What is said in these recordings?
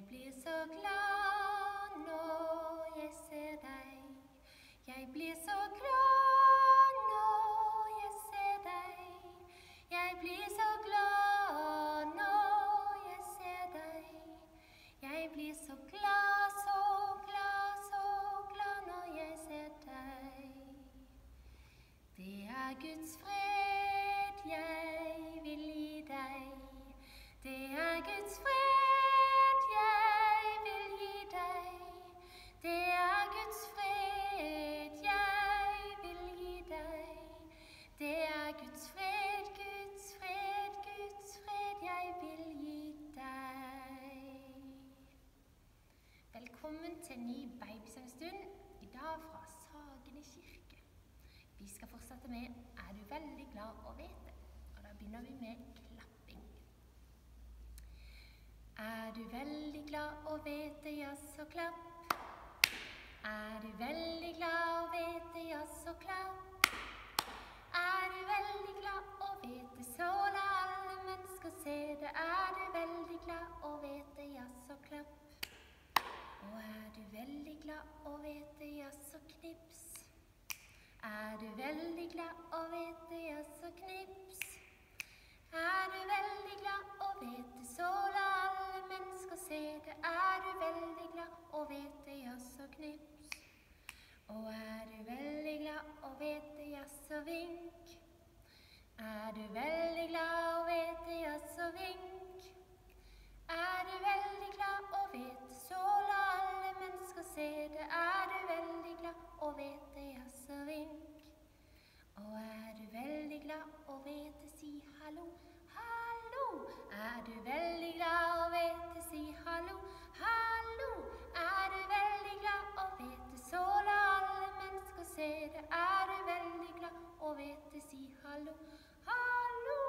blir så glad når jeg ser deg. Jeg blir så glad når jeg ser deg. Jeg blir så glad når jeg ser deg. Jeg blir så glad, så glad, så glad når jeg ser deg. Det er Guds fred jeg vil gi deg. Det er Guds fred jeg vil gi deg. Det er Guds fred jeg vil gi deg. Det er Guds fred, Guds fred, Guds fred jeg vil gi deg. Velkommen til en ny babysangstund, i dag fra Sagene kirke. Vi skal fortsette med Er du veldig glad å vite? Og da begynner vi med klapping. Er du veldig glad å vite, ja så klapp. Er du veldig glad å vite, ja så klapp. Er du veldig glad å vite, så la alle mennesker se det. Er du veldig glad å vite, ja så klapp. Og er du veldig glad å vite, ja så knips. Er du veldig glad å vite, ja så knips. Er du veldig glad å vite, så la alle mennesker se det. Er du veldig glad å vite, ja så knips. Og er du veldig glad å vite, ja så vink. Er du veldig glad å vite, ja så vink. Er du veldig glad å vite, så la alle mennesker se det. Er du veldig glad å vite, ja så vink. Og er du veldig glad å vite, si hallo, hallo. Er du veldig glad å vite, si hallo, hallo. Er du veldig glad å vite, så la alle mennesker se det. Er du veldig glad å vite, si hallo, hallo.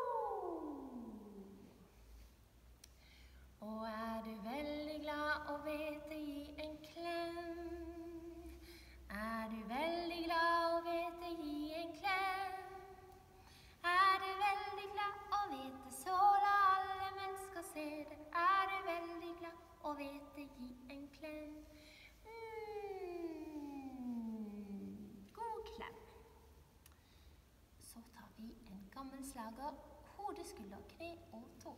Og er du veldig glad å vite, gi en klem. Er du veldig glad å vite, gi en klem. Er du veldig glad å vite, så la alle mennesker se det. Er du veldig glad å vite, gi en klem. God klem. Så tar vi en gammel slager, hode, skulder, kne og tå.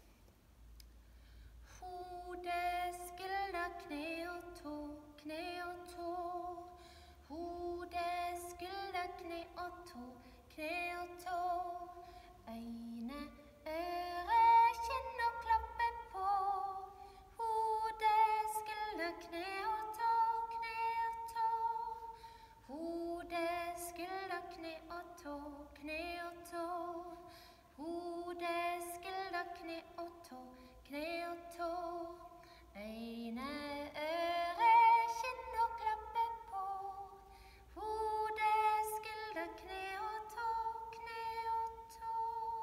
Hode, skulder, kne og tå, kne og tå. Hode, skulder, kne og tå, kne og tå. Øyne, øre, kinn og klappe på. Hode, skulder, kne og tå, kne og tå. Hode, skulder, kne og tå, kne og tå. Hode, skulder, kne og tå, kne og tå. Øyne, øre, kinn og klappe på. Hode, skulder, kne og tå, kne og tå.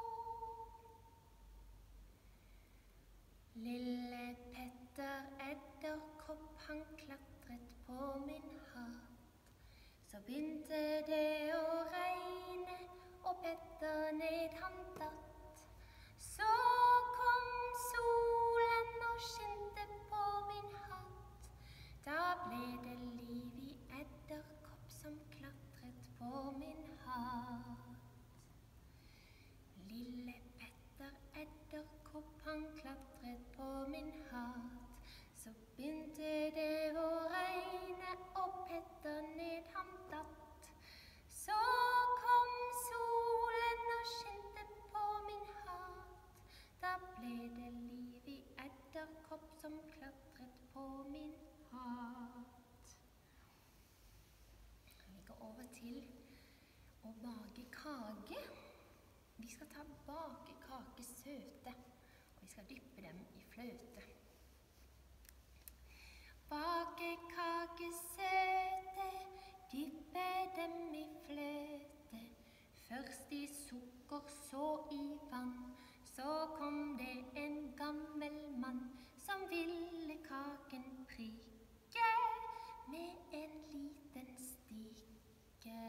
Lille Petter edderkopp, han klatret på min hatt. Så begynte det å regne, og Petter ned han datt. Så kom solen og skinte på min hatt. Da ble det liv i edderkopp som klatret på min hatt. Lille Petter edderkopp, han klatret på min hatt. Så begynte det å regne, og Petter ned han datt. Så kom solen og skinte på min hatt. Da ble det liv i edderkopp som klatret på min hatt. Vi går over til å bake kake. Vi skal ta bakekake søte, og vi skal dyppe dem i fløte. Bakekake søte, dyppe dem i fløte. Først i sukker, så i vann. Så kom det en gammel mann som ville kaken prikke med en liten stike.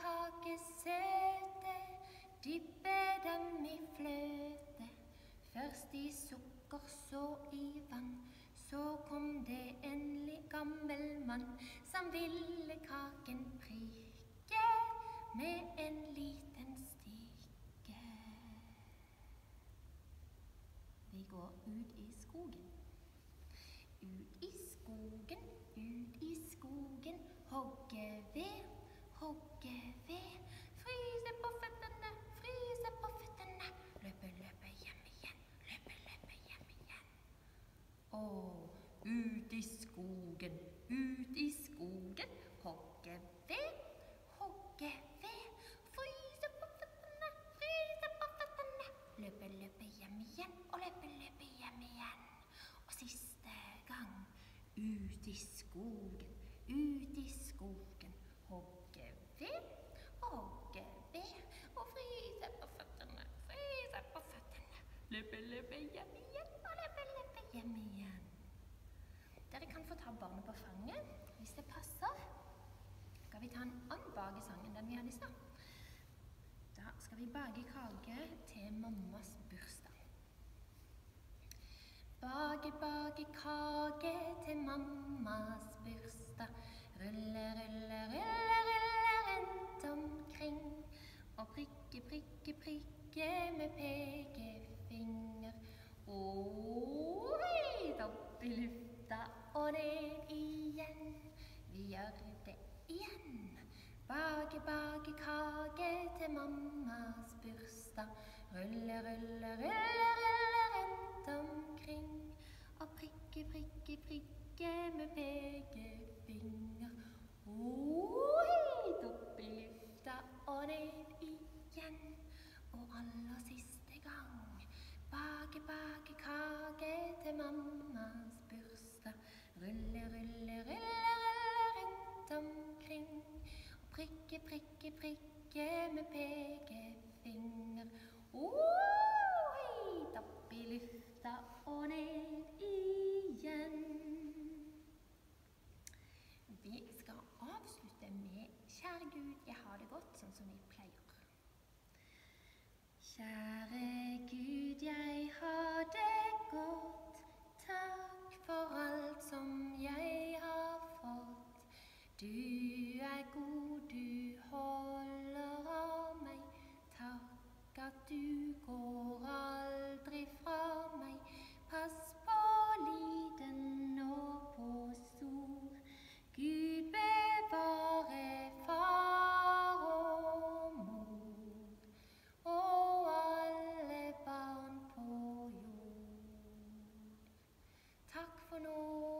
Bakekake søte, dyppe dem i fløte. først i sukker, så i vann. Så kom det en gammel mann som ville kaken prikke med en liten stike. Vi går ut i skogen. Ut i skogen, hogge ved, fryse på føttene, løpe hjem igjen, løpe hjem igjen. Og ut i skogen, hogge ved, fryse på føttene, løpe hjem igjen, og løpe hjem igjen. Og siste gang, ut i skogen, hogge ved, og fryse på føttene, løpe hjem igjen, og løpe hjem igjen. Dere kan få ta barnet på fanget, hvis det passer. Skal vi ta en annen bagesang enn den vi hadde i stad? Da skal vi bake kake til mammas bursdag. Bake kake til mammas bursdag. Rulle rundt omkring. Og prikke med pekefinger. Oi, opp i lufta og ned igjen. Vi gjør det igjen. Bake kake til mammas bursdag. Rulle rundt omkring. Og prikke med pekefinger. Oi, opp i lufta og ned igjen. Og aller siste gang. Bake kake til mammas bursdag. Rulle rundt omkring. Og prikke med pekefinger. Oi, opp i lufta og ned igjen. Vi skal avslutte med Kjære Gud, jeg har det godt, sånn som vi pleier. Kjære Gud, jeg har det godt. Takk for alt som jeg har fått. Du er god, du holder av meg. Takk at du går aldri fra meg. Pass på liten og på stor. Gud bevare far og mor og alle barn på jord. Takk for nå.